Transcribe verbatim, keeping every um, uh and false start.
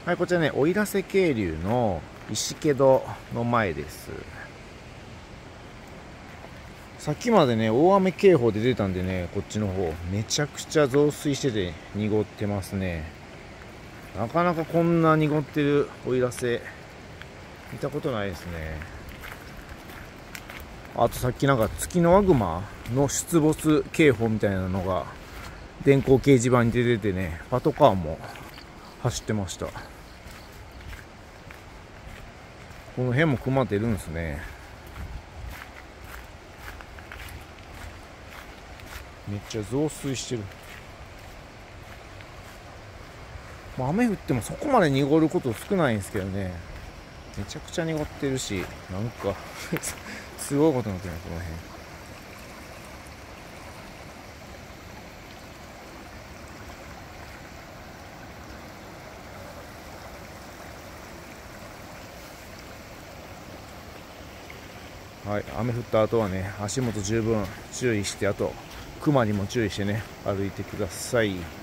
はい、こちらね、奥入瀬渓流の石気戸の前です。さっきまでね、大雨警報で出たんでね、こっちの方、めちゃくちゃ増水してて濁ってますね。なかなかこんな濁ってる奥入瀬、見たことないですね。あとさっきなんかツキノワグマの出没警報みたいなのが電光掲示板に出ててね、パトカーも走ってました。この辺もクマ出るんですね。めっちゃ増水してる。まあ、雨降ってもそこまで濁ること少ないんですけどね。めちゃくちゃ濁ってるし、なんかすごいことになってるね、この辺。はい、雨降った後はね、足元十分注意して、あと、クマにも注意してね、歩いてください。